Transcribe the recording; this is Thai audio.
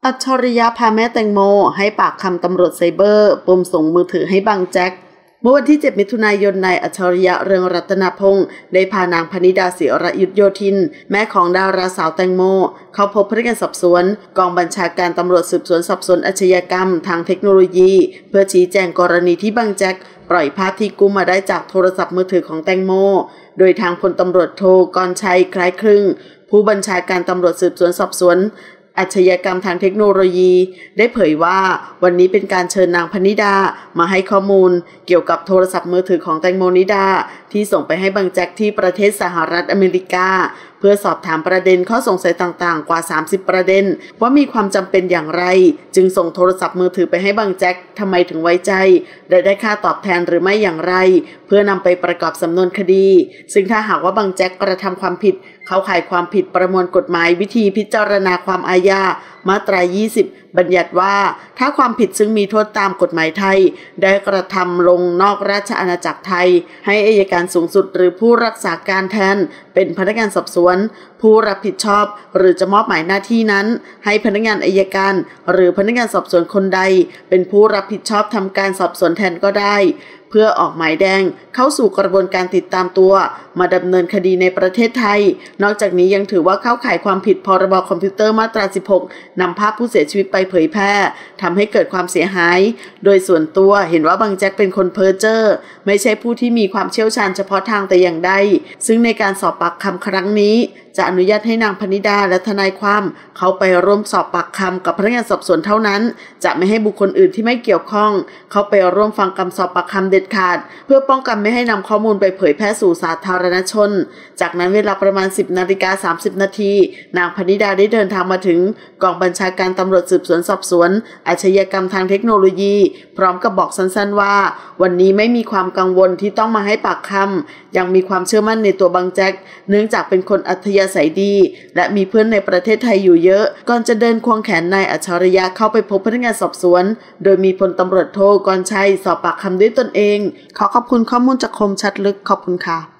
อัจฉริยะพาแม่แตงโมให้ปากคำตำรวจไซเบอร์ปมส่งมือถือให้บังแจ็คเมื่อวันที่ 7 มิถุนายนนายอัจฉริยะเรืองรัตนพงศ์ได้พานางพนิดาศิระยุทธโยธินแม่ของดาราสาวแตงโมเข้าพบพนักงานสอบสวนกองบัญชาการตำรวจสืบสวนสอบสวนอาชญากรรมทางเทคโนโลยีเพื่อชี้แจงกรณีที่บังแจ็คปล่อยภาพที่กู้มาได้จากโทรศัพท์มือถือของแตงโมโดยทางพลตำรวจโทกรชัยคล้ายครึ่งผู้บัญชาการตำรวจสืบสวนสอบสวนอาชญากรรมทางเทคโนโลยีได้เผยว่าวันนี้เป็นการเชิญนางพนิดามาให้ข้อมูลเกี่ยวกับโทรศัพท์มือถือของแตงโมนิดาที่ส่งไปให้บังแจ็คที่ประเทศสหรัฐอเมริกาเพื่อสอบถามประเด็นข้อสงสัยต่างๆกว่า30ประเด็นว่ามีความจำเป็นอย่างไรจึงส่งโทรศัพท์มือถือไปให้บังแจ็คทำไมถึงไว้ใจและได้ค่าตอบแทนหรือไม่อย่างไรเพื่อนำไปประกอบสำนวนคดีซึ่งถ้าหากว่าบังแจ็คกระทำความผิดเข้าข่ายความผิดประมวลกฎหมายวิธีพิจารณาความอาญามาตรา20บัญญัติว่าถ้าความผิดซึ่งมีโทษตามกฎหมายไทยได้กระทำลงนอกราชอาณาจักรไทยให้อัยการสูงสุดหรือผู้รักษาการแทนเป็นพนักงานสอบสวนผู้รับผิดชอบหรือจะมอบหมายหน้าที่นั้นให้พนักงานอัยการหรือพนักงานสอบสวนคนใดเป็นผู้รับผิดชอบทำการสอบสวนแทนก็ได้เพื่อออกหมายแดงเข้าสู่กระบวนการติดตามตัวมาดำเนินคดีในประเทศไทยนอกจากนี้ยังถือว่าเข้าข่ายความผิดพรบคอมพิวเตอร์มาตรา16นำภาพผู้เสียชีวิตไปเผยแพร่ทำให้เกิดความเสียหายโดยส่วนตัวเห็นว่าบังแจ็คเป็นคนเพ้อเจ้อไม่ใช่ผู้ที่มีความเชี่ยวชาญเฉพาะทางแต่อย่างใดซึ่งในการสอบปากคำครั้งนี้จะอนุญาตให้นางพนิดาและทนายความเขาไปร่วมสอบปากคำกับพนักงานสอบสวนเท่านั้นจะไม่ให้บุคคลอื่นที่ไม่เกี่ยวข้องเขาไปร่วมฟังคำสอบปากคำเด็ดขาดเพื่อป้องกันไม่ให้นำข้อมูลไปเผยแพร่สู่สาธารณชนจากนั้นเวลาประมาณ 10:30 น.นางพนิดาได้เดินทางมาถึงกองบัญชาการตำรวจสืบสวนสอบสวนอาชญากรรมทางเทคโนโลยีพร้อมกับบอกสั้นๆว่าวันนี้ไม่มีความกังวลที่ต้องมาให้ปากคำยังมีความเชื่อมั่นในตัวบังแจ็คเนื่องจากเป็นคนอัธยาศัยดีและมีเพื่อนในประเทศไทยอยู่เยอะก่อนจะเดินควงแขนนายอัจฉริยะเข้าไปพบพนักงานสอบสวนโดยมีพลตำรวจโทกรชัยสอบปากคำด้วยตนเองขอขอบคุณข้อมูลจากคมชัดลึกขอบคุณค่ะ